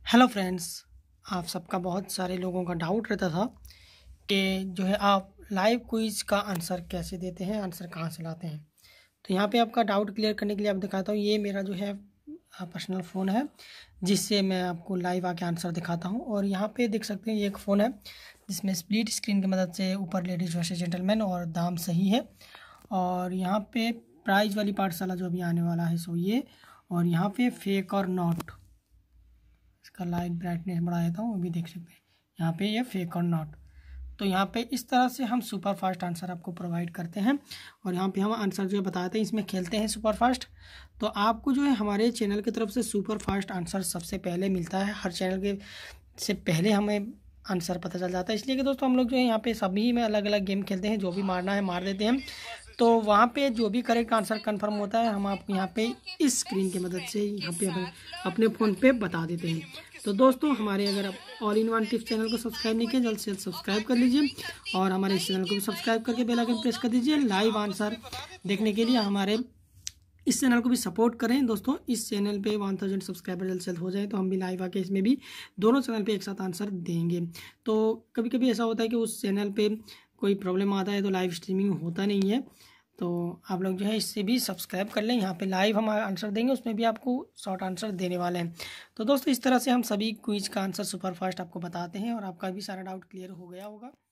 Hello friends, आप सबका बहुत सारे लोगों का डाउट रहता था कि जो है आप लाइव क्विज का आंसर कैसे देते हैं, आंसर कहाँ से लाते हैं। तो यहाँ पे आपका डाउट क्लियर करने के लिए आप दिखाता हूँ। ये मेरा जो है पर्सनल फ़ोन है जिससे मैं आपको लाइव आके आंसर दिखाता हूँ। और यहाँ पे देख सकते हैं ये एक फ़ोन है जिसमें स्प्लिट स्क्रीन की मदद से ऊपर लेडीज़ वर्सेस जेंटलमैन और दाम सही है। और यहाँ पे प्राइज वाली पाठशाला जो अभी आने वाला है सो ये, और यहाँ पे फेक और नॉट, इसका लाइट ब्राइटनेस बढ़ा देता हूँ, वो भी देख सकते हैं यहाँ पे ये फेक और नॉट। तो यहाँ पे इस तरह से हम सुपर फास्ट आंसर आपको प्रोवाइड करते हैं। और यहाँ पे हम आंसर जो है बताते हैं, इसमें खेलते हैं सुपर फास्ट। तो आपको जो है हमारे चैनल की तरफ से सुपर फास्ट आंसर सबसे पहले मिलता है। हर चैनल के से पहले हमें आंसर पता चल जाता है, इसलिए कि दोस्तों हम लोग जो है यहाँ पे सभी में अलग अलग गेम खेलते हैं, जो भी मारना है मार देते हैं। तो वहाँ पे जो भी करेक्ट आंसर कंफर्म होता है हम आपको यहाँ पे इस स्क्रीन की मदद से यहाँ पे अपने फ़ोन पे बता देते हैं। तो दोस्तों हमारे अगर आप all in one tips channel को सब्सक्राइब नहीं किया, जल्द से जल्द सब्सक्राइब कर लीजिए और हमारे इस चैनल को भी सब्सक्राइब करके बेल आइकन प्रेस कर दीजिए। लाइव आंसर देखने के लिए हमारे इस चैनल को भी सपोर्ट करें। दोस्तों इस चैनल पे 1000 सब्सक्राइबर जल्द से जल्द हो जाए तो हम भी लाइव आके इसमें भी दोनों चैनल पे एक साथ आंसर देंगे। तो कभी कभी ऐसा होता है कि उस चैनल पे कोई प्रॉब्लम आता है तो लाइव स्ट्रीमिंग होता नहीं है, तो आप लोग जो है इससे भी सब्सक्राइब कर लें। यहाँ पे लाइव हम आंसर देंगे, उसमें भी आपको शॉर्ट आंसर देने वाले हैं। तो दोस्तों इस तरह से हम सभी क्विज का आंसर सुपर फास्ट आपको बताते हैं और आपका भी सारा डाउट क्लियर हो गया होगा।